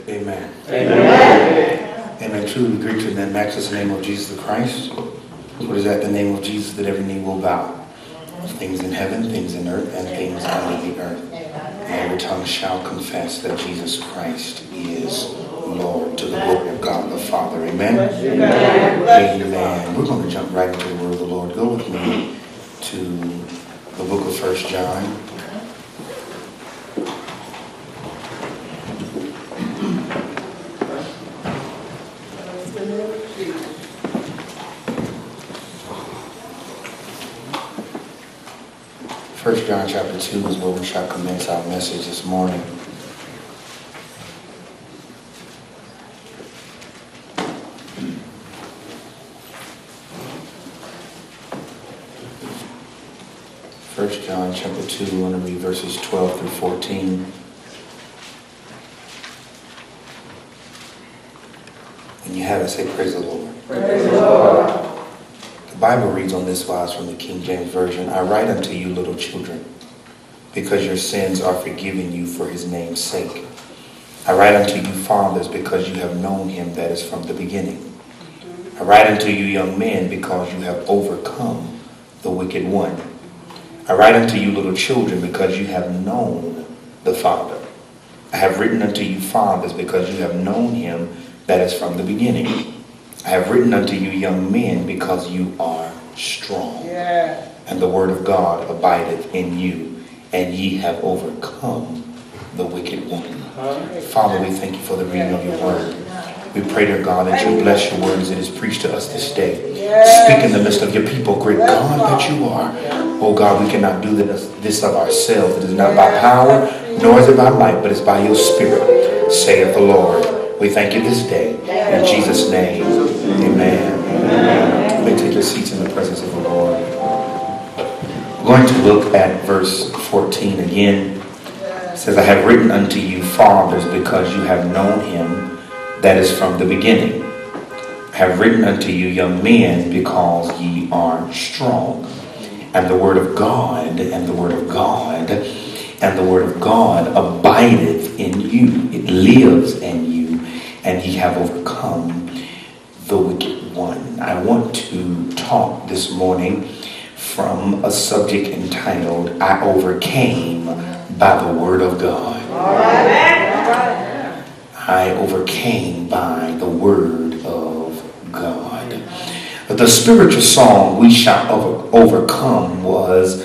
Amen. Amen. Amen. Truly we greet you in the matchless name of Jesus the Christ. What is at the name of Jesus that every knee will bow? Things in heaven, things in earth, and things under the earth. And every tongue shall confess that Jesus Christ is Lord, to the glory of God the Father. Amen. Amen. We're going to jump right into the word of the Lord. Go with me to the book of 1 John. First John chapter 2 is where we shall commence our message this morning. First John chapter 2, we're going to read verses 12 through 14. When you have it, say praise the Lord. Praise the Lord. The Bible reads on this wise from the King James Version, I write unto you, little children, because your sins are forgiven you for his name's sake. I write unto you, fathers, because you have known him that is from the beginning. I write unto you, young men, because you have overcome the wicked one. I write unto you, little children, because you have known the Father. I have written unto you, fathers, because you have known him that is from the beginning. I have written unto you, young men, because you are strong. Yeah. And the word of God abideth in you, and ye have overcome the wicked one. Father, we thank you for the reading of your word. We pray, dear God, that you bless your word as it is preached to us this day. Speak in the midst of your people, great God that you are. Oh God, we cannot do this of ourselves. It is not by power, nor is it by might, but it's by your spirit, saith the Lord. We thank you this day. In Jesus' name, amen. You may take your seats in the presence of the Lord. We're going to look at verse 14 again. It says, I have written unto you, fathers, because you have known him that is from the beginning. I have written unto you, young men, because ye are strong. And the word of God, and the word of God, and the word of God abideth in you. It lives in you, and ye have overcome the wicked one. I want to talk this morning from a subject entitled, I overcame by the word of God. All right. I overcame by the word of God. The spiritual song, We Shall Overcome, was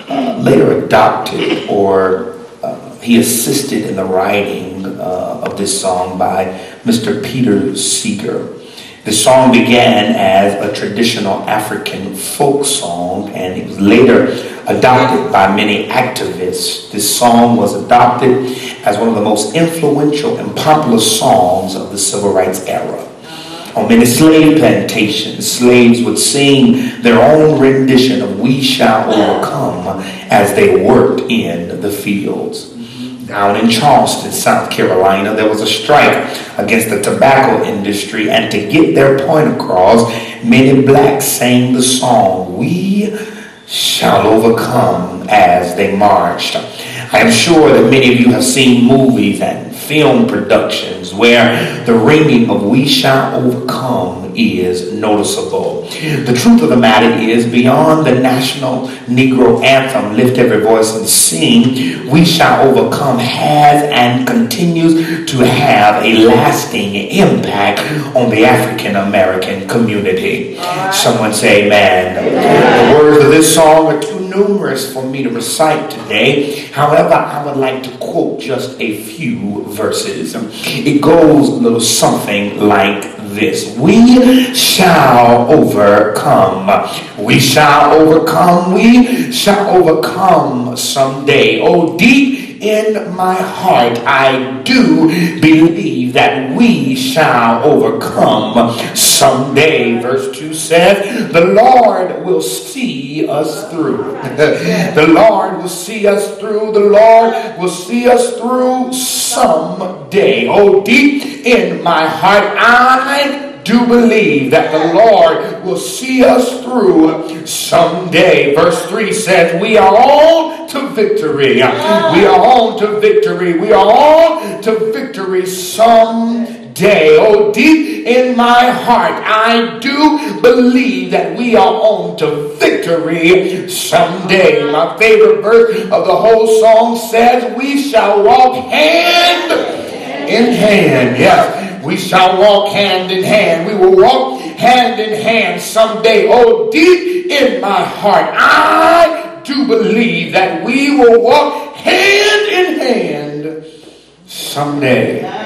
later adopted, or he assisted in the writing of this song by Mr. Peter Seeger. The song began as a traditional African folk song, and it was later adopted by many activists. This song was adopted as one of the most influential and popular songs of the civil rights era. On many slave plantations, slaves would sing their own rendition of We Shall Overcome as they worked in the fields. Down in Charleston, South Carolina, there was a strike against the tobacco industry, and to get their point across, many blacks sang the song, We Shall Overcome, as they marched. I am sure that many of you have seen movies and film productions where the ringing of We Shall Overcome is noticeable. The truth of the matter is, beyond the national Negro anthem, Lift Every Voice and Sing, We Shall Overcome has and continues to have a lasting impact on the African American community. Someone say amen. The words of this song are too numerous for me to recite today. However, I would like to quote just a few verses. It goes a little something like this. We shall overcome. We shall overcome. We shall overcome someday. Oh, deep in my heart, I do believe that we shall overcome someday. Verse 2 says, the Lord will see us through. The Lord will see us through. The Lord will see us through someday. Oh, deep in my heart, I do believe that the Lord will see us through someday. Verse 3 says, we are on to victory. We are on to victory. We are on to victory someday. Oh, deep in my heart, I do believe that we are on to victory someday. My favorite verse of the whole song says, we shall walk hand in hand. Yes, we shall walk hand in hand. We will walk hand in hand someday. Oh, deep in my heart, I do believe that we will walk hand in hand someday.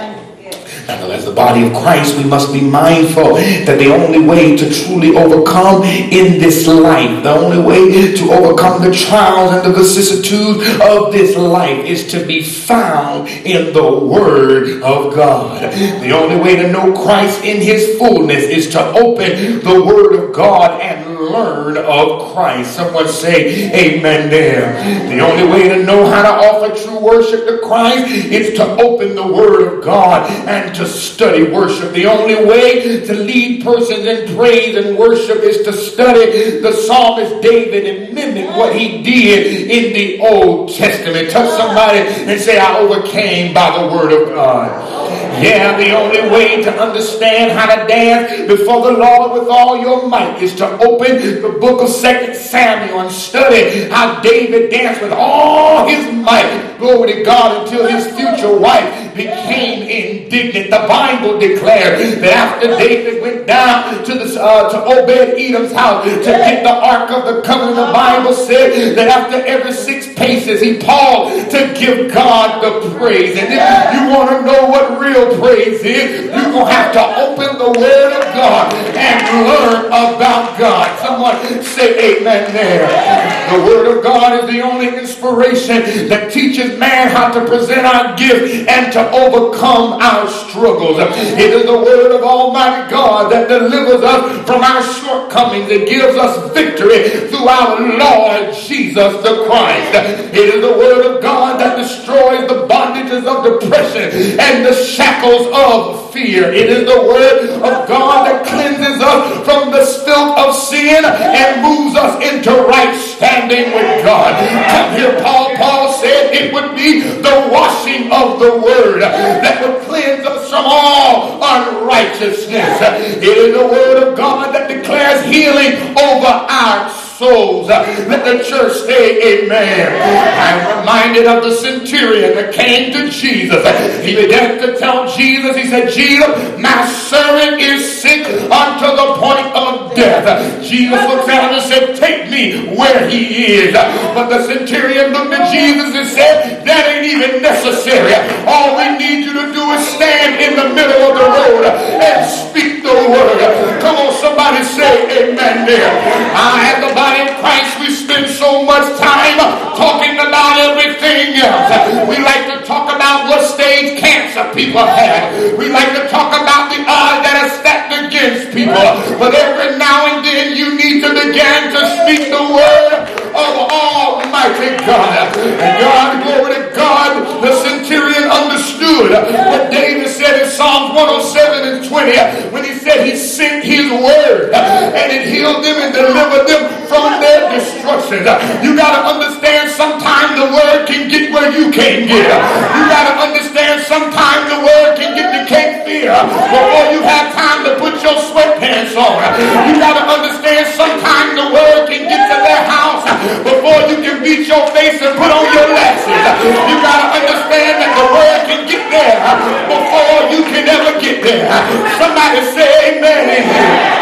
Now, as the body of Christ, we must be mindful that the only way to truly overcome in this life, the only way to overcome the trials and the vicissitudes of this life is to be found in the Word of God. The only way to know Christ in His fullness is to open the Word of God and learn of Christ. Someone say amen there. The only way to know how to offer true worship to Christ is to open the Word of God and to study worship. The only way to lead persons in praise and worship is to study the psalmist David and mimic what he did in the Old Testament. Touch somebody and say, I overcame by the Word of God. Yeah, the only way to understand how to dance before the Lord with all your might is to open the book of 2 Samuel and study how David danced with all his might. Glory to God, until his future wife became indignant. The Bible declares that after David went down to Obed-Edom's house to get the Ark of the Covenant, the Bible said that after every 6 paces he paused to give God the praise. And if you want to know what real praise is, you're going to have to open the Word of God and learn about God. Someone say amen there. The Word of God is the only inspiration that teaches man how to present our gift and to overcome our struggles. It is the Word of Almighty God that delivers us from our shortcomings. It gives us victory through our Lord Jesus the Christ. It is the Word of God that destroys the bondages of depression and the shackles of fear. It is the Word of God that cleanses us from the filth of sin and moves us into right standing with God. Come here, Paul said it would be the washing of the Word that would cleanse us from all unrighteousness. It is the Word of God that declares healing over our souls. Let the church say amen. I'm reminded of the centurion that came to Jesus. He began to tell Jesus, he said, Jesus, my servant is sick unto the point of death. Jesus looked at him and said, take me where he is. But the centurion looked at Jesus and said, that ain't even necessary. All we need you to do is stand in the middle of the road and speak the word. Come on, somebody say amen there. At the body of Christ, we spend so much time talking about everything else. We like to talk about what stage cancer people have. We like to talk about the odds that are stacked against people. But every now and then you need to begin to speak the word of Almighty God. And God, glory to God, the centurion understood what David said in Psalms 107 and 20 when he said he sent his word and it healed them and delivered them from their destruction. You got to understand sometimes the word can get where you can't get. You got to understand sometimes the word can get to Cape Fear before you have time to put your sweatpants on. You got to understand sometimes the word can get to their house before you can beat your face and put on your lashes. You got to understand that the word can get there before you can ever get there. Somebody say amen.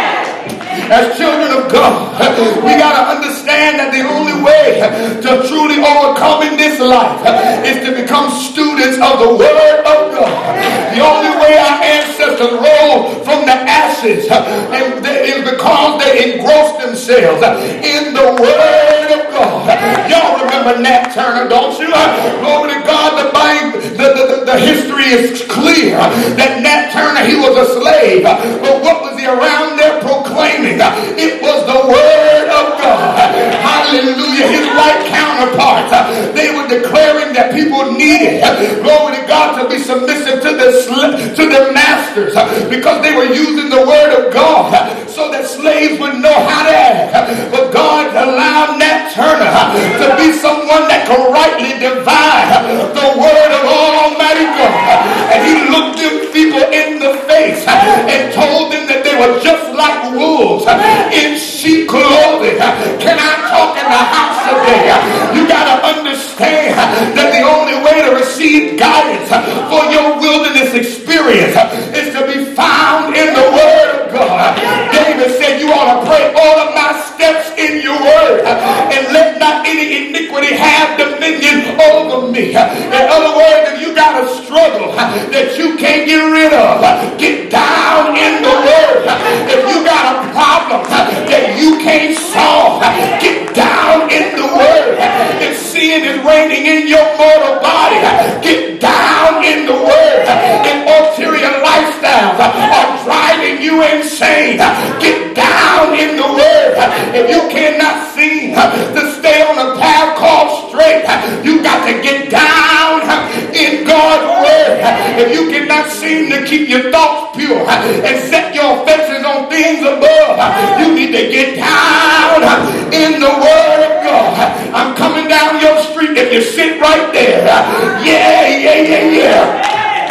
As children of God, we got to understand that the only way to truly overcome in this life is to become students of the Word of God. The only way our ancestors rose from the ashes is because they engrossed themselves in the Word of God. Y'all remember Nat Turner, don't you? Glory to God, the Bible, the history is clear that Nat Turner, he was a slave. But what was he around there proclaiming? It was the Word of God. Hallelujah. His white counterparts, they were declaring that people needed, glory to God, to be submissive to their masters because they were using the the word of God so that slaves would know how to act. But God allowed Nat Turner to be someone that could rightly divide the word of Almighty God. And he looked them people in the face and told them that they were just like wolves in sheep clothing. Can I talk in the house today? You got to understand that the only way to receive guidance for your wilderness experience is to be found in the word of God. David said, you ought to pray all of my steps in your word, and let not any iniquity have dominion over me. In other words, if you got a struggle that you can't get rid of, get down in the word. If you got a problem that you can't solve, get down in the word. If sin is reigning in your mortal body, get down in the word. If ulterior lifestyles are driving you insane, get down in the word. If you cannot seem to stay on a path called straight, you got to get down in God's word. If you cannot seem to keep your thoughts pure and set your affections on things above, you need to get down in the word of God. I'm coming down your street. If you sit right there, yeah.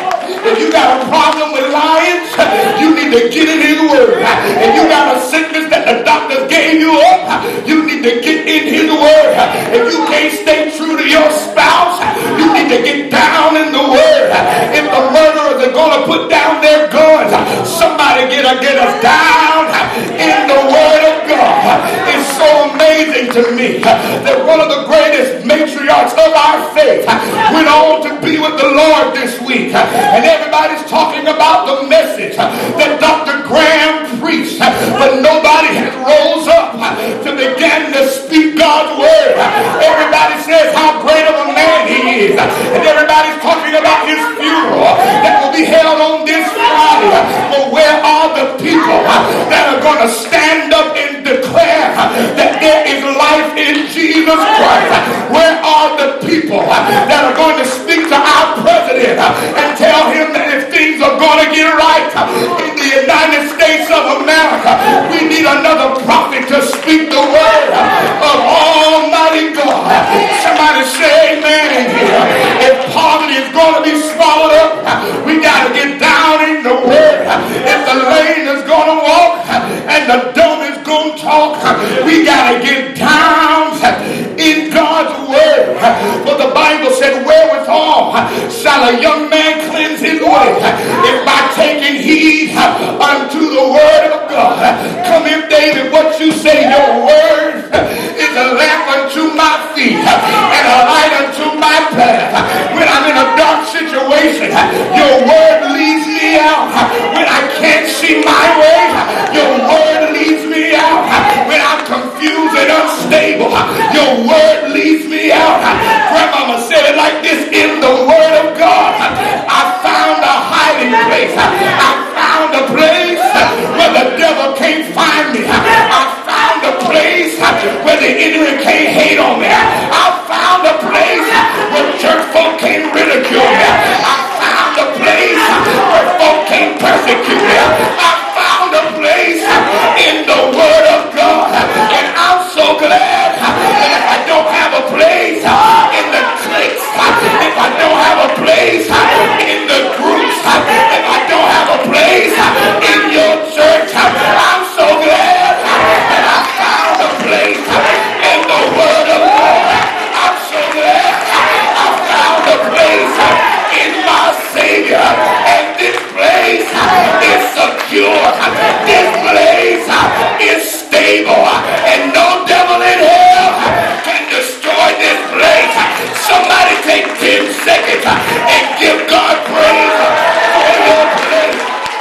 If you got a problem with lions, you need to get in his word. If you got a sickness that the doctors gave you up, you need to get in his word. If you can't stay true to your spouse, you need to get down in the word. If the murderers are going to put down their guns, somebody get us down in the word of God. It's so amazing to me that one of the greatest matriarchs of our faith went on to be with the Lord this week. And everybody's talking about the message that Dr. Graham preached, but nobody has rose up to begin to speak God's word. Everybody says how great of a man he is, and everybody's talking about his funeral that will be held on this Friday. But where are the people that are going to stand up and declare that there is life in Jesus Christ? Where are the people that are going to speak to our president and tell him that if things are going to get right in the United States of America, we need another prophet to speak the word of Almighty God? Somebody say amen in here. If poverty is going to be swallowed up, we got to get down in the word. If the lame is going to walk and the dumb is going to talk, we got to get down in God's word. For the Bible said, wherewithal shall a young man cleanse his way? If by taking heed unto the word of God. Come in, David, what you say, your word is a lamp unto my feet and a light unto my path. When I'm in a dark situation, your word leads me out. When I can't see my way, your word leads me out. When I'm confused and unstable, your word leads me out. Grandmama said it like this: in the word of God, I found a hiding place. I found a place where the devil can't find me. I found a place where the enemy can't hate on me. I found a place where church folk can't ridicule me. I found a place where folk can't persecute me. I found a place in the word of God. And I'm so glad that if I don't have a place in the cliques, if I don't have a place in the groups, if I don't have a place in your church, I'm so glad that I found a place in the word of God. I'm so glad I found a place in my Savior. And this place is secure. This place is stable. And no devil in hell can destroy this place. Somebody take 10 seconds and give God praise for your place.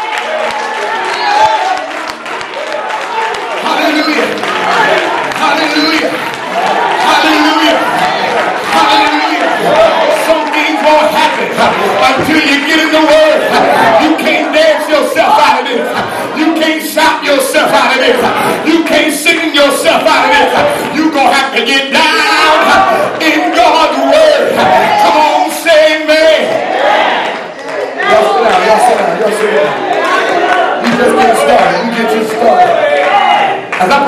Hallelujah. Hallelujah. Hallelujah. Hallelujah. Some things won't happen until you get in the word. You can't dance yourself out of this. You can't shout yourself out of this. You can't sing yourself out of this. You're going to have to get down in God's word. Come on, say amen. Y'all sit down. Y'all sit down. Y'all sit down. You just get started.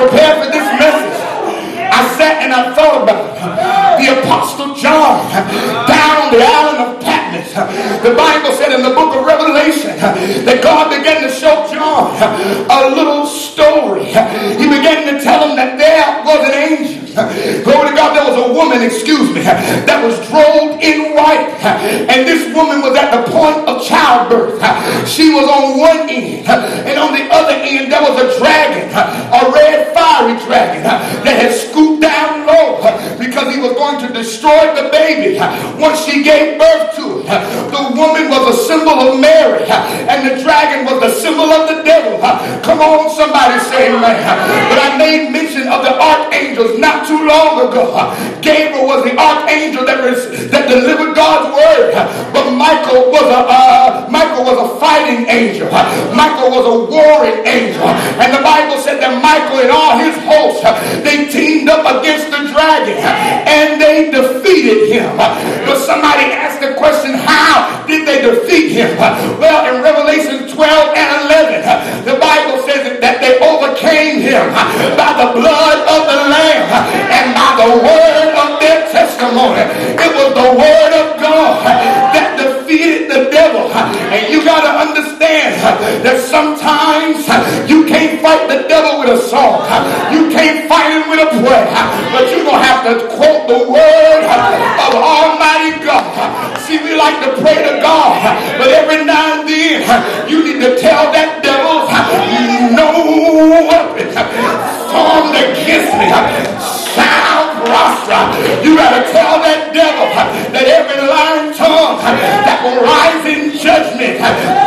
prepared for this message, I sat and I thought about the Apostle John down on the island of Patmos. The Bible said in the book of Revelation that God began to show John a little story. He began to tell him that there was an angel. Glory to God, there was a woman, that was robed in white. And this woman was at the point of childbirth. She was on one end, and on the other end there was a dragon, a red fiery dragon that had scooped down low because he was going to destroy the baby once she gave birth to it. The woman was a symbol of Mary, and the dragon was the symbol of the devil. Come on, somebody say amen. But I made mention of the archangels not too long ago. Gabriel was the archangel that delivered God's word, but Michael was a fighting angel. Michael was a warring angel, and the Bible said that Michael and all his hosts, they teamed up against the dragon and they defeated him. But somebody asked the question, how did they defeat him? Well, in Revelation 12 and 11, the Bible says that they overcame him by the blood of the Lamb and by the word of their testimony. It was the word of God that defeated the devil. And you got to understand that sometimes you can't fight the devil with a song. You can't fight him with a prayer. But you're going to have to quote the word of Almighty God. See, we like to pray to God, but every now and then you need to tell that devil, no weapon formed against me shall prosper. You got to tell that devil that every lying tongue that will rise in judgment,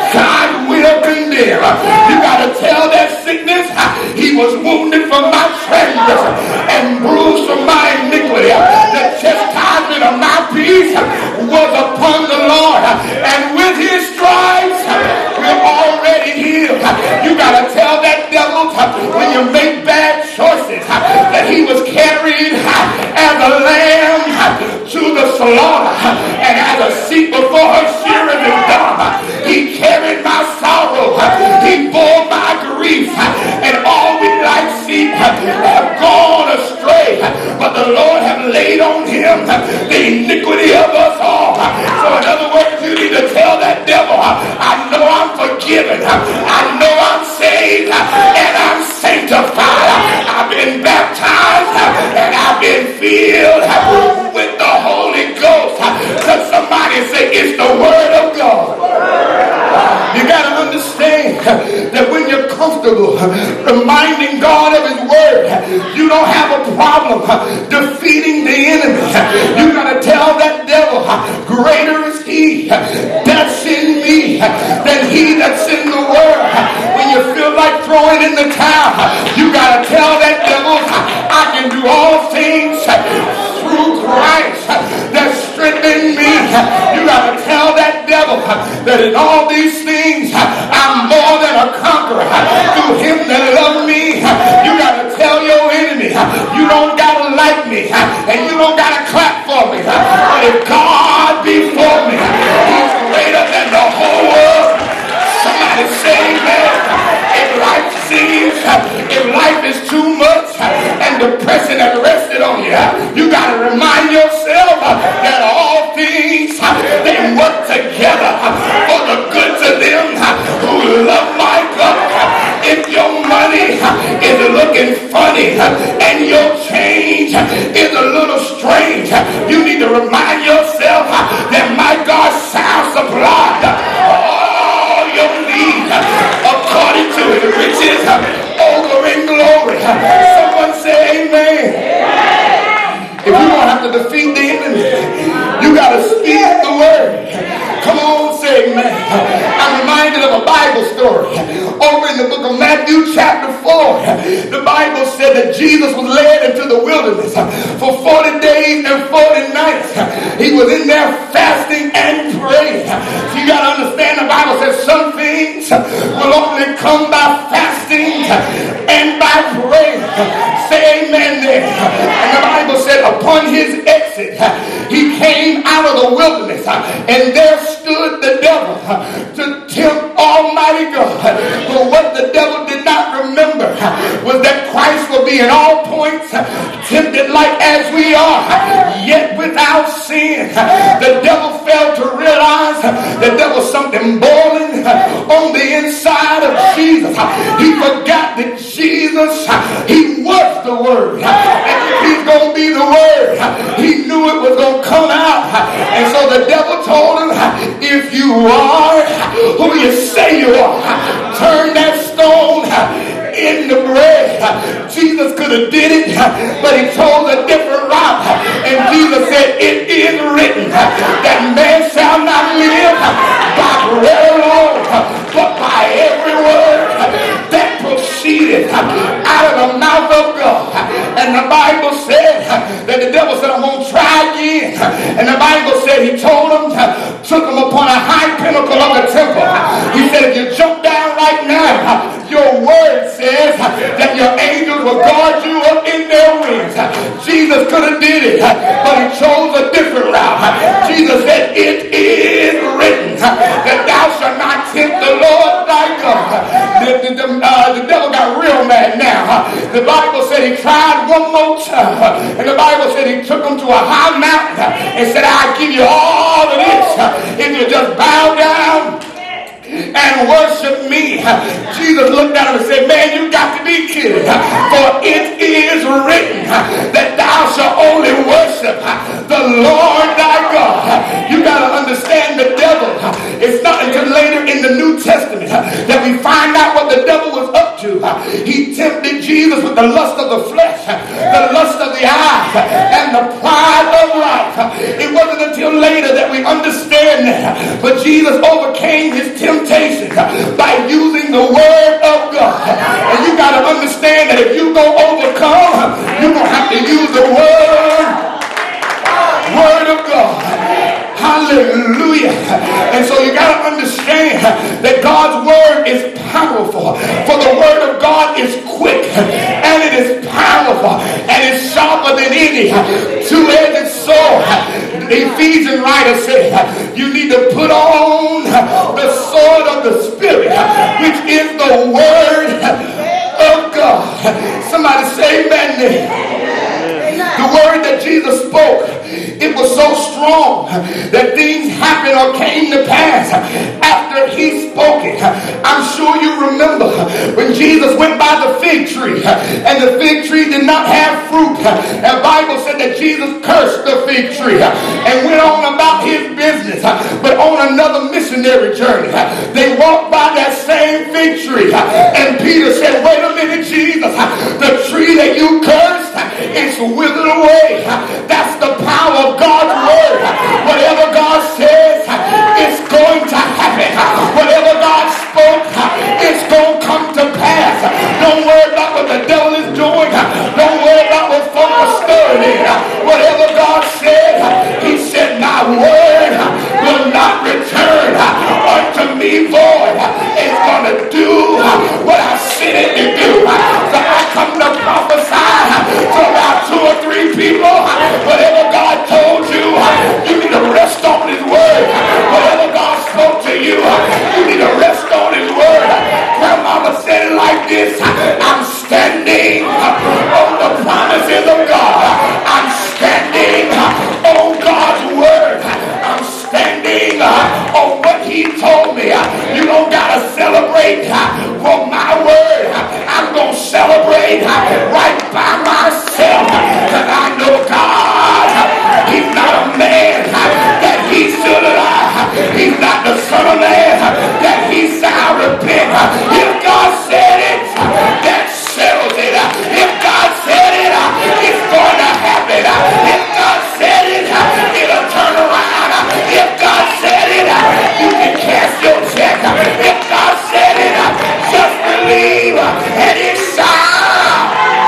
God will condemn. You got to tell that sickness, he was wounded for my transgression and bruised for my iniquity. The chastisement of my peace was upon the Lord, and with his stripes we're already healed. You got to tell that devil when you make bad choices that he was carried as a lamb to the slaughter, and as a sheep before her shearers is dumb, he carried my sorrow, he bore my grief, and all we like sheep have gone astray, but the Lord have laid on him the iniquity of us all. So in other words, you need to tell that devil, I know I'm forgiven, I know I'm saved, and I'm sanctified, I've been baptized, and I've been filled with the Holy Ghost. So somebody say, it's the word of God. You got to understand that when you're comfortable reminding God of his word, you don't have a problem defeating the enemy. You got to tell that devil, greater is he that's in me than he that's in the world. When you feel like throwing in the towel, you got to tell that devil, I can do all things through Christ that strengthens me. You got to tell that devil that in all these things I'm more than a conqueror through him that loved me. You got to tell your enemy, you don't got to like me and you don't got to clap for me, but if God be for me, he's greater than the whole world. Somebody say amen. If life is too much and depression has rested on you, you got to remind yourself that all things, they work together for the good to them who love my God. If your money is looking funny and your change is a little strange, you need to remind yourself that my God shall supply all your needs according to his riches over in glory. Someone say amen. If you don't have to defeat the enemy, you got to speak the word. Come on, say amen. I'm reminded of a Bible story over in the book of Matthew chapter 4. The Bible said that Jesus was led into the wilderness for 40 days and 40 nights. He was in there fasting and praying. So you got to understand, the Bible says some things will only come by fasting and by praying. Say amen there. And the Bible said upon his exit, he came out of the wilderness, and there stood the devil to tempt Almighty God. But what the devil did not remember was that Christ will be in all points tempted like as we are, yet without sin. The devil failed to realize that there was something boiling on the inside of Jesus. He forgot that Jesus, he was the Word. And if he's going to be the Word, he knew it was going to come out. And so the devil told him, if you are who you say you are, turn that stone into bread. Jesus could have did it, but he chose a different route. And Jesus said, it is written that man shall not live by bread alone, but by every word that proceeded out of the mouth of God. And the Bible said that the devil said, I'm going to try again. And the Bible said he told him, took him upon a high pinnacle of the temple. He said, if you jump down right now, your word says that your angels will guard you up in their wings. Jesus could have did it, but he chose a different route. Jesus said, it is written that thou shalt not tempt the Lord thy God. The devil got real mad now. The Bible said he tried one more time. And the Bible said he took him to a high mountain and said, I'll give you all of this if you just bow down and worship me. Jesus looked at him and said, man, you got to be kidding. For it is written that thou shalt only worship the Lord thy God. You got to understand the devil. It's not until later in the New Testament that we find out what the devil was up to. He tempted Jesus with the lust of the flesh, the lust of the eyes, and the pride of life. It wasn't until later that we understand that. But Jesus overcame his temptation by using the word of God. And you got to understand that if you go overcome, you're going to have to use the word of God. Hallelujah. And so you got to understand that God's word is powerful. For the word of God is quick and it is powerful and it's sharper than any two-edged sword. The Ephesian writer said, you need to put on the sword of the Spirit, which is the word of God. Somebody say amen. The word that Jesus spoke, it was so strong that things happened or came to pass after he spoke it. I'm sure you remember when Jesus went by the fig tree and the fig tree did not have fruit. The Bible said that Jesus cursed the fig tree and went on about his business. But on another missionary journey, they walked by that same fig tree and Peter said, wait a minute, Jesus, the tree that you cursed is withered away. That's the power of God's word. Whatever God says, it's going to happen. Whatever God spoke, it's going to come to pass. Don't worry about what the devil is doing. Don't worry about what folks are stirring in. Whatever God said, he said, my word will not return unto me void. It's going to do what I sent it to do. So I come to prophesy to about 2 or 3 people. Whatever God told you, you need to rest on his word. Whatever God spoke to you, you need to rest on his word. Grandmama said it like this, I'm standing on the promises of God. I'm standing on God's word. I'm standing on what he told me. You don't gotta celebrate for my word. I'm gonna celebrate right by myself, because I know God, he's not a man that he should lie. He's not the son of man that he shall repent. If God said it, that settles it. If God said it, it's going to happen. If God said it, it'll turn around. If God said it, you can cast your check. If God said it, just believe and it shall.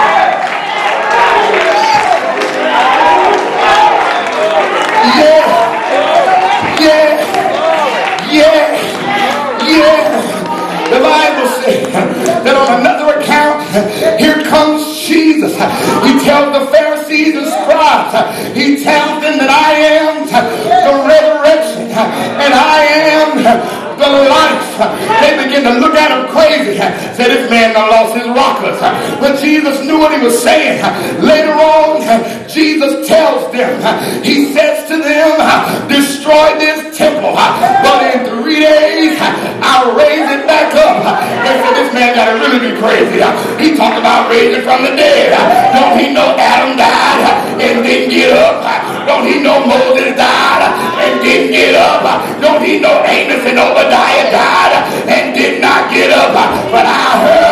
The Bible says that on another account, here comes Jesus. He tells the Pharisees and scribes, he tells them that I am the resurrection and I am the lights, they begin to look at him crazy. Say, this man done lost his rockers. But Jesus knew what he was saying. Later on, Jesus tells them, he says to them, destroy this temple, but in 3 days I'll raise it back up. They said, this man got to really be crazy. He talked about raising from the dead. Don't he know Adam died and didn't get up? Don't he know Moses died and didn't get up? Don't he know Amos and Obadiah died and did not get up? But I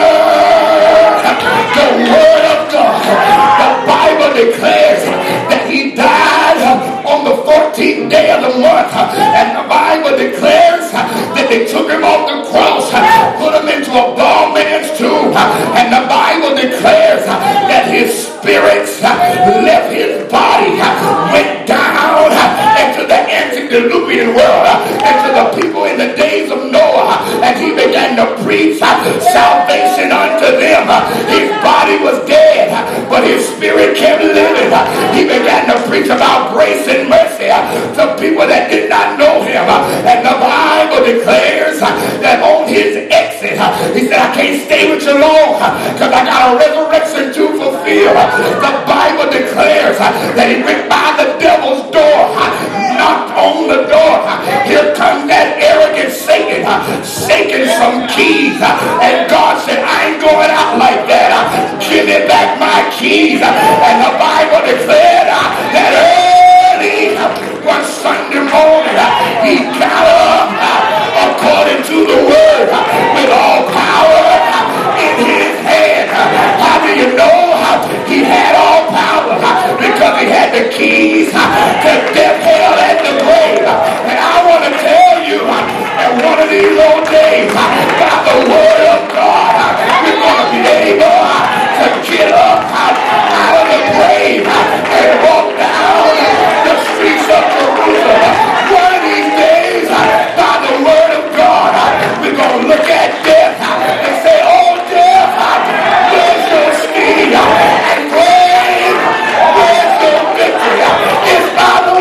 heard the word of God. The Bible declares that he died on the 14th day of the month. And the Bible declares that they took him off the cross, put him into a bald man's tomb. And the Bible declares that his spirits left his body, went down into the antediluvian world, into the people in the days of Noah, and he began to preach salvation unto them. His body was dead, but his spirit kept living. He began to preach about grace and mercy to people that did not know him. And the Bible declares that on his exit, he said, I can't stay with you long because I got a resurrection to fulfill. The Bible declares that he went by the devil's door, knocked on the door. Here comes that arrogant Satan, shaking some keys. And God said, I ain't going out like that. Give me back my keys. And the Bible declared that early one Sunday morning, he got up according to the word with all power in his hand. How do you know he had all power? Because he had the keys to death, hell, and the grave. And I want to tell you that one of these old days, by the word of God, we're going to be able to get up out of the grave and walk down the streets of Jerusalem. One of these days, by the word of God, we're going to look at death and say, oh, death, where's your sting? And grave, where's your victory? It's by the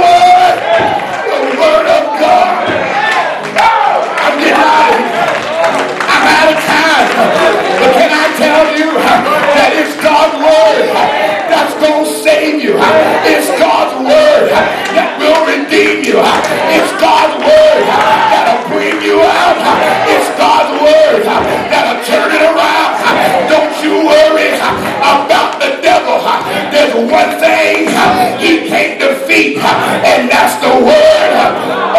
word of God. I'm getting out of here. I'm out of time. But can I tell you that it's God's word that's going to save you? It's God's word that will redeem you. It's God's word that'll bring you out. It's God's word that'll turn it around. Don't you worry about the devil. There's one thing he can't defeat, and that's the word of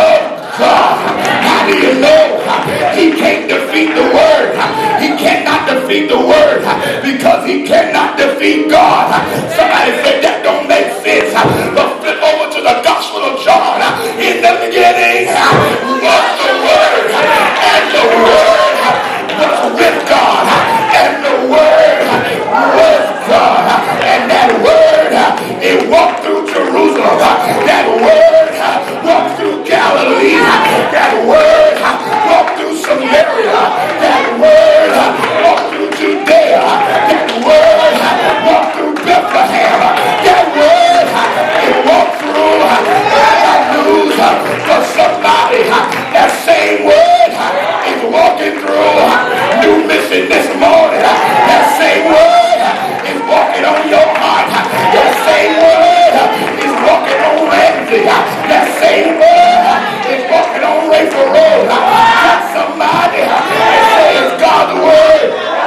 God. How do you know he can't defeat the word? He cannot defeat the word because he cannot defeat God. Somebody said that don't make sense. But flip over to the Gospel of John. In the beginning was the word, and the word was with God, and the word was God. And that word, it walked through Jerusalem. That word walked through Galilee. That word walked through Samaria. That word walked through Judea. That word walked through Bethlehem. That word, it walked through. I got news for somebody. That same word is walking through New Mission this morning. That same word is walking on your heart. That same word is walking on Ramsey. That same word is walking on Rachel Road. Touch somebody and say it's God's word.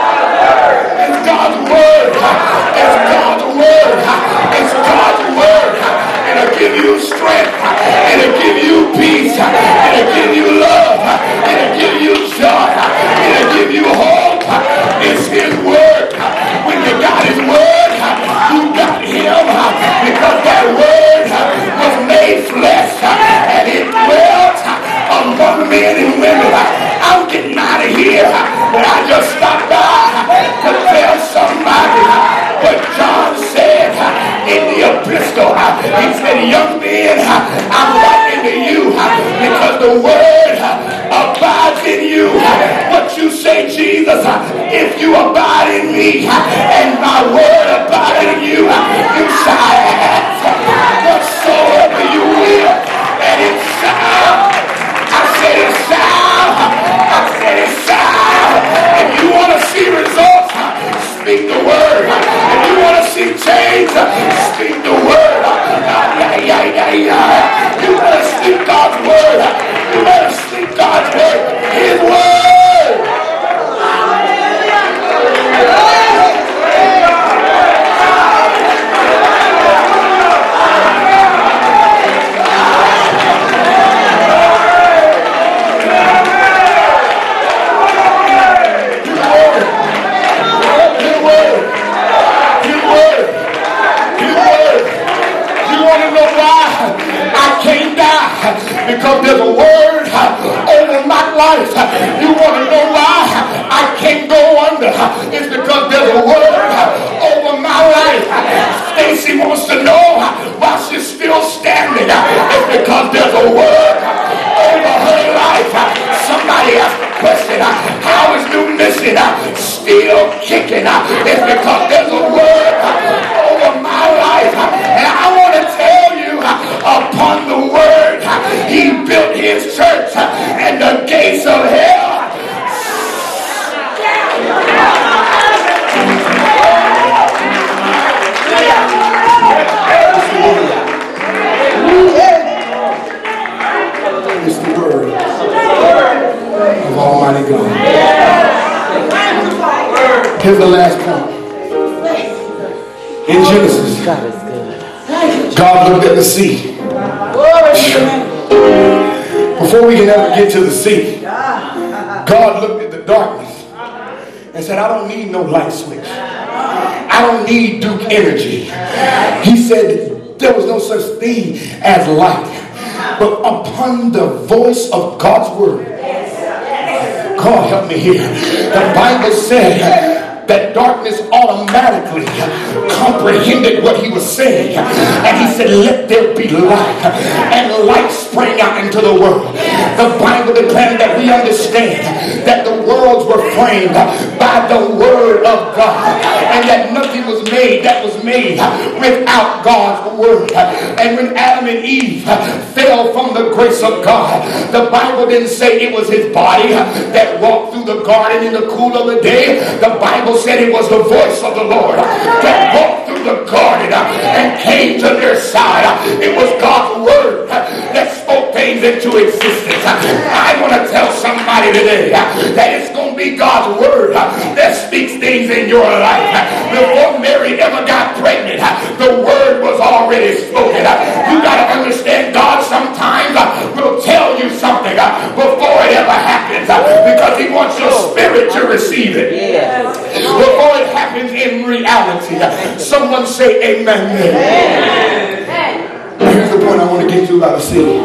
It's God's word. It's God's word. It's God's word. It'll give you strength. It'll give you peace. It'll give you love. It'll give you joy. It'll give you hope. It's his word. When you got his word, you got him, because that word was made flesh and it dwelt among men and women. I'm getting out of here, but I just stopped by to tell somebody what John said in the epistle. He said, young men, I'm writing to you because the word abides in you. What you say, Jesus, if you abide in me and my word abide in you, you shall ask whatsoever you will, and it shall. I said it shall because there's a word over my life. You want to know why I can't go under? It's because there's a word over my life. Stacy wants to know why she's still standing. It's because there's a word over her life. Somebody asked the question, how is New Mission still kicking? It's because there's a word over my life. And I want to tell you, upon the word, he built his church, and the gates of hell. It's the word of Almighty God. Here's the last point. In Genesis, God looked at the sea. Before we can ever get to the sea, God looked at the darkness and said, I don't need no light switch. I don't need Duke energy. He said there was no such thing as light. But upon the voice of God's word, God help me here. The Bible said that darkness automatically comprehended what he was saying. And he said, let there be light. And light sprang out into the world. The Bible declared that we understand that the worlds were framed by the word of God. And that nothing was made that was made without God's word. And when Adam and Eve fell from the grace of God, the Bible didn't say it was his body that walked through the garden in the cool of the day. The Bible said it was the voice of the Lord that walked through the garden and came to their side. It was God's word that spoke things into existence. I want to tell somebody today that it's going to be God's word that speaks things in your life. Before Mary ever got pregnant, the word was already spoken. You got to understand, God sometimes will tell you something before it ever happens because he wants your spirit to receive it. Before it happens in reality. Someone say amen. Now here's the point I want to get to about the sea.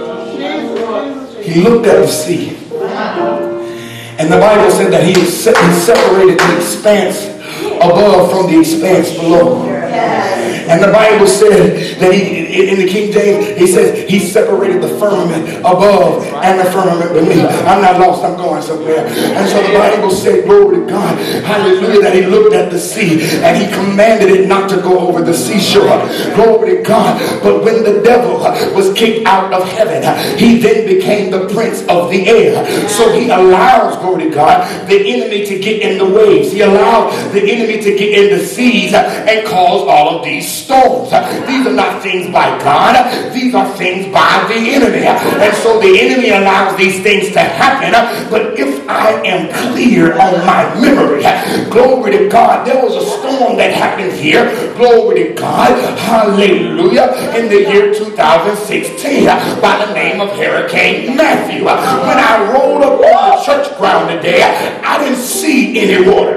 He looked at the sea. And the Bible said that he separated the expanse above from the expanse below. And the Bible said that in the King James, he says he separated the firmament above and the firmament beneath. I'm not lost, I'm going somewhere. And so the Bible said, glory to God, hallelujah, that he looked at the sea and he commanded it not to go over the seashore. Glory to God. But when the devil was kicked out of heaven, he then became the prince of the air. So he allows, glory to God, the enemy to get in the waves. He allowed the enemy to get in the seas and cause all of these storms. These are not things by God. These are things by the enemy. And so the enemy allows these things to happen. But if I am clear on my memory, glory to God, there was a storm that happened here. Glory to God. Hallelujah. In the year 2016 by the name of Hurricane Matthew. When I rolled up on the church ground today, I didn't see any water.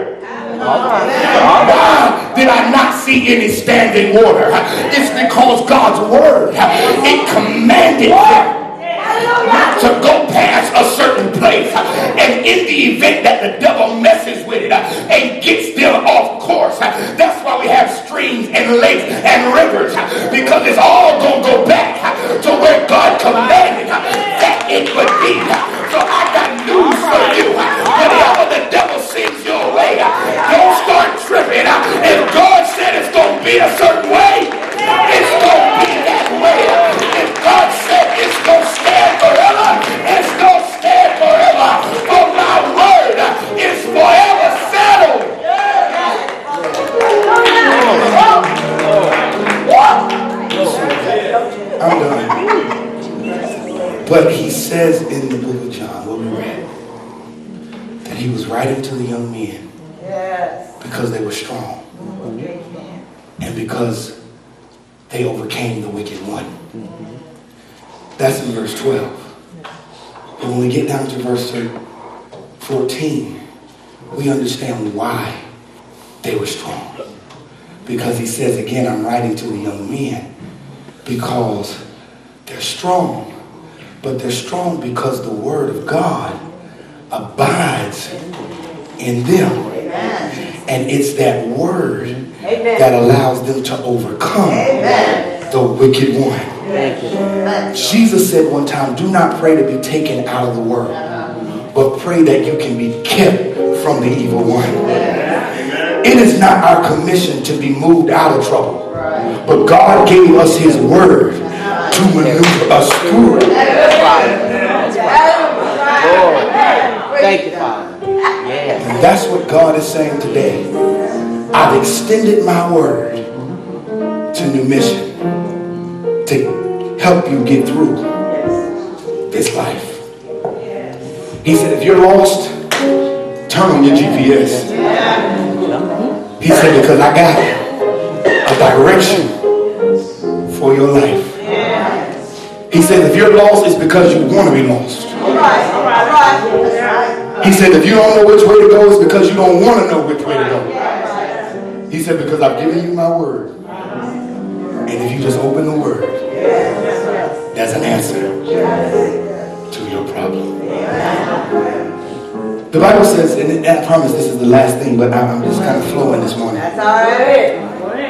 Why did I not see any standing water? It's because God's word, it commanded them not to go past a certain place. And in the event that the devil messes with it and gets them off course, that's why we have streams and lakes and rivers, because it's all going to go back to where God commanded that it would be. So I got news for you. Whenever the devil sends your way, don't start tripping. If God said it's going to be a certain way, it's going to be that way. If God said it's going to stand forever, it's going to stand forever. For my word is forever settled. I'm done. But he says in the book of John, what we read, that he was writing to the young men because they were strong and because they overcame the wicked one. That's in verse 12. But when we get down to verse 14, we understand why they were strong. Because he says again, I'm writing to the young men because they're strong, but they're strong because the word of God abides in them. And it's that word that allows them to overcome the wicked one. Jesus said one time, do not pray to be taken out of the world, but pray that you can be kept from the evil one. It is not our commission to be moved out of trouble, but God gave us his word to maneuver us through it. Lord, thank you, Father. Yes. And that's what God is saying today. I've extended my word to New Mission to help you get through this life. He said, if you're lost, turn on your GPS. He said, because I got a direction for your life. He said, if you're lost, it's because you want to be lost. He said, if you don't know which way to go, it's because you don't want to know which way to go. He said, because I've given you my word. And if you just open the word, there's an answer to your problem. The Bible says, and I promise this is the last thing, but I'm just kind of flowing this morning. That's all right.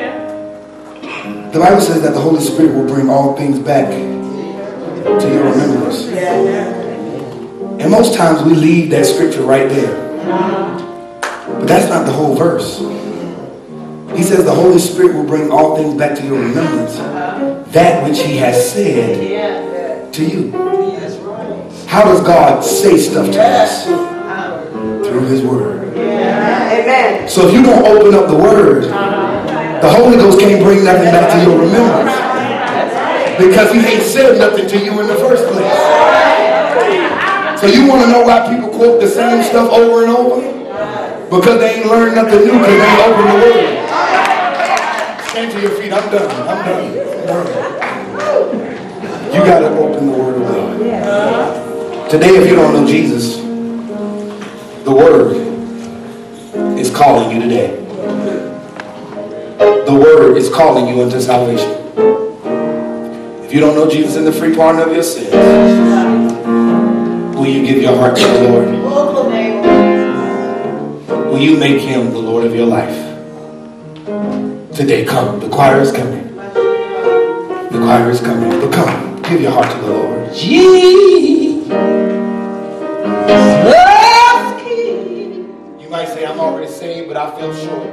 The Bible says that the Holy Spirit will bring all things back to your remembrance. And most times we leave that scripture right there. But that's not the whole verse. He says the Holy Spirit will bring all things back to your remembrance, that which he has said to you. How does God say stuff to us? Through his word. Amen. So if you don't open up the word, the Holy Ghost can't bring nothing back to your remembrance, because he ain't said nothing to you in the first place. So you want to know why people quote the same stuff over and over? Because they ain't learned nothing new, because they ain't opened the word. Stand to your feet. I'm done. You got to open the word of God. Today, if you don't know Jesus, the word is calling you today. The word is calling you into salvation. If you don't know Jesus in the free pardon of your sins, will you give your heart to the Lord? Will you make him the Lord of your life? Today, come. The choir is coming. The choir is coming. But come, give your heart to the Lord. Jesus. You might say, I'm already saved, but I fell short.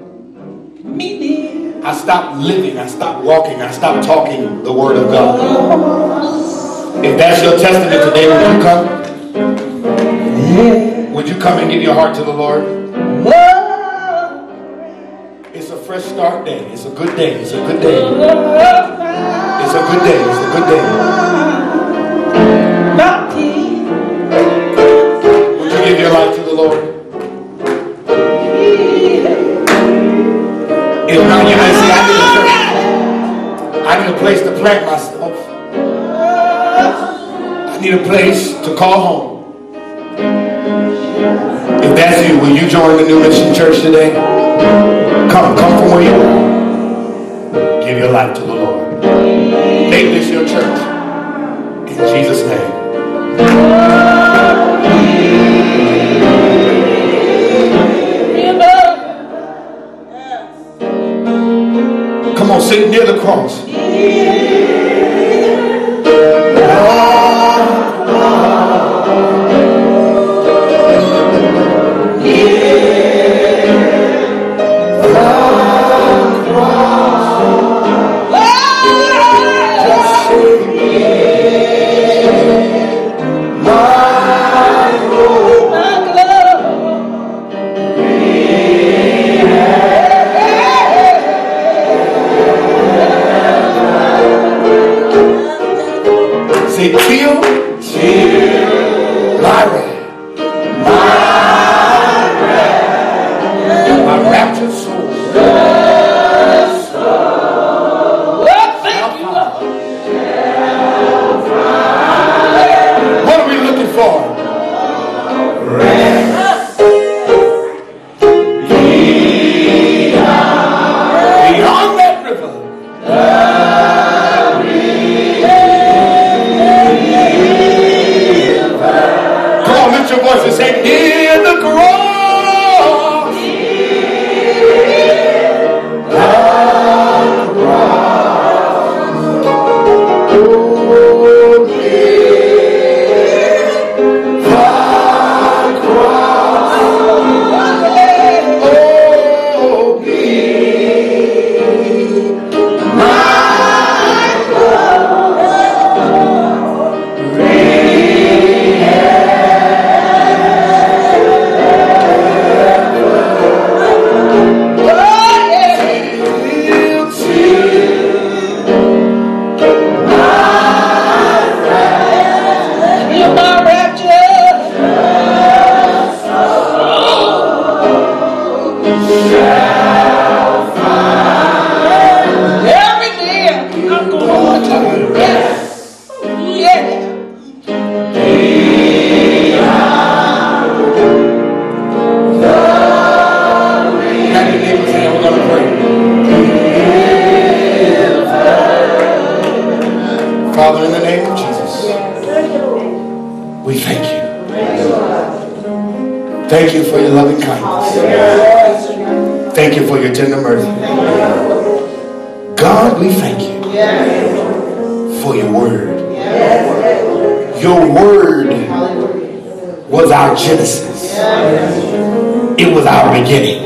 I stopped living. I stopped walking. I stopped talking the word of God. If that's your testament today, would you come? Would you come and give your heart to the Lord? It's a fresh start day. It's a good day. It's a good day. It's a good day. It's a good day. Would you give your life to the Lord? If not, you may say, I need a place to plant myself. I need a place to call home. If that's you, will you join the New Mission Church today? Come from where you are. Give your life to the Lord. Make this your church. In Jesus' name. Come on, sit near the cross. Say, till my wrath, my raptured soul. What are we looking for? Beyond that river. Father, in the name of Jesus, we thank you. Thank you for your loving kindness. Thank you for your tender mercy. God, we thank you for your word. Your word was our Genesis. It was our beginning.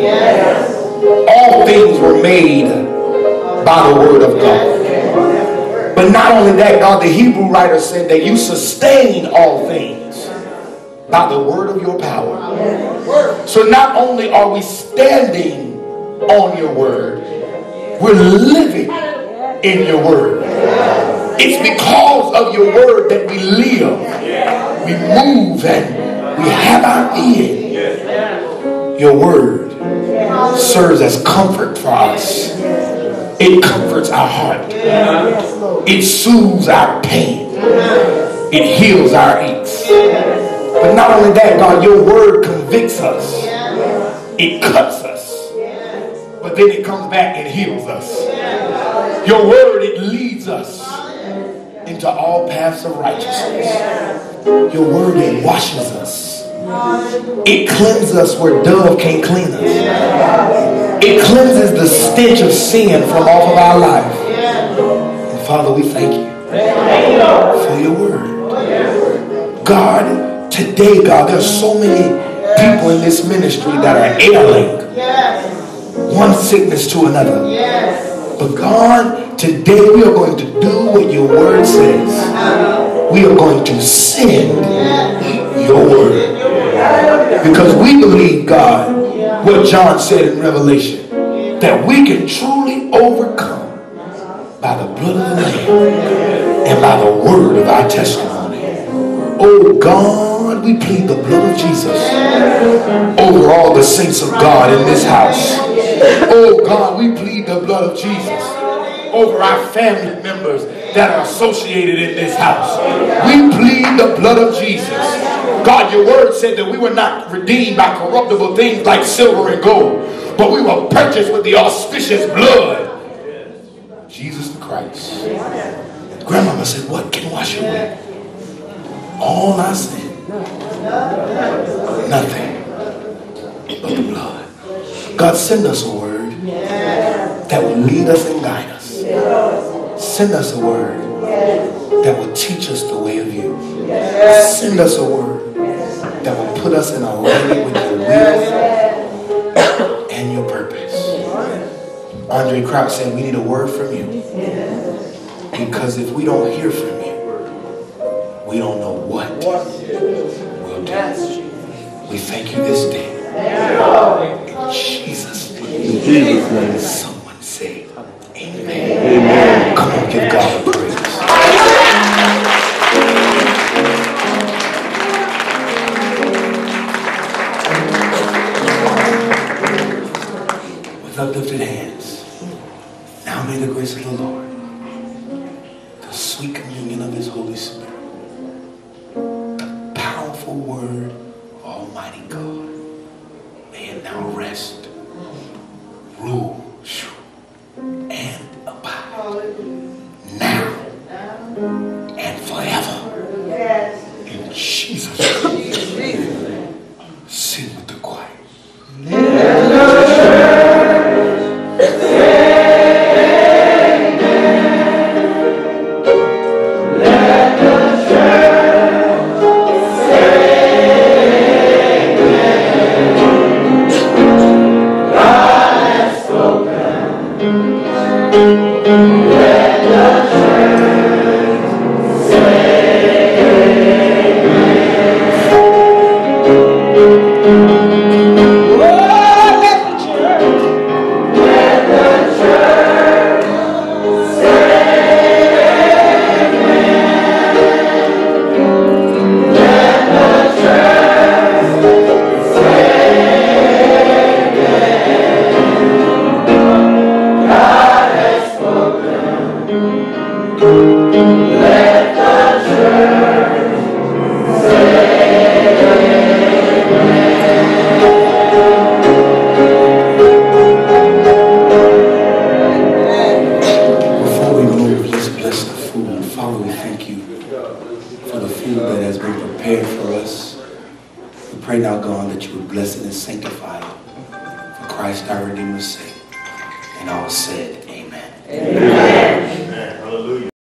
All things were made by the word of God. But not only that, God, the Hebrew writer said that you sustain all things by the word of your power. So not only are we standing on your word, we're living in your word. It's because of your word that we live, we move, and we have our being. Your word serves as comfort for us. It comforts our heart. It soothes our pain. It heals our aches. But not only that, God, your word convicts us. It cuts us. But then it comes back and heals us. Your word, it leads us into all paths of righteousness. Your word, it washes us. It cleanses us where dove can't clean us. It cleanses the stench of sin from off of our life. And Father, we thank you for your word. God, today, God, there's so many people in this ministry that are ailing one sickness to another. But God, today we are going to do what your word says. We are going to send your word. Because we believe, God, what John said in Revelation, that we can truly overcome by the blood of the Lamb and by the word of our testimony. Oh God, we plead the blood of Jesus over all the saints of God in this house. Oh God, we plead the blood of Jesus over our family members that are associated in this house. We plead the blood of Jesus. God, your word said that we were not redeemed by corruptible things like silver and gold, but we were purchased with the auspicious blood of Jesus the Christ. Grandmama said, what can wash away all our sin? Nothing but the blood. God, send us a word that will lead us and guide us. Send us a word that will teach us the way of you. Send us a word that will put us in alignment with your will and your purpose. Andre Crouch said we need a word from you. Because if we don't hear from you, we don't know what we'll do. We thank you this day. In Jesus' name. Someone say amen. Amen. Come on, give God a praise. With uplifted hands, now may the grace of the Lord, the sweet communion of his Holy Spirit, the powerful word of Almighty God, may it now rest, rule, and abide now and forever. In Jesus' name. Sing with the choir. God has spoken. food that has been prepared for us. We pray now, God, that you would bless it and sanctify it for Christ our Redeemer's sake. And all said,